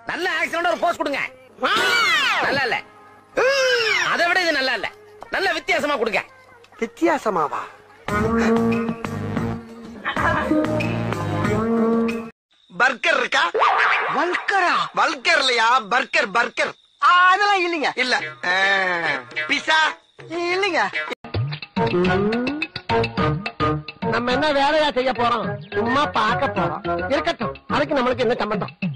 நல்ல ஆக்சன் ஒரு போஸ் கொடுங்க. நல்லா இல்ல, அதை விட இது நல்லா இல்ல. நல்ல வித்தியாசமா கொடுங்க. வித்தியாசமாவா? பர்கர் இருக்கா? வல்கரா? வல்கர் இல்லையா, பர்கர். பர்கர் அதெல்லாம் இல்லைங்க. இல்ல. பிஸா இல்லைங்க. நம்ம என்ன வேலையா செய்ய போறோம்? சும்மா பார்க்க போறோம். இருக்கட்டும், அதுக்கு நம்மளுக்கு என்ன சம்பந்தம்?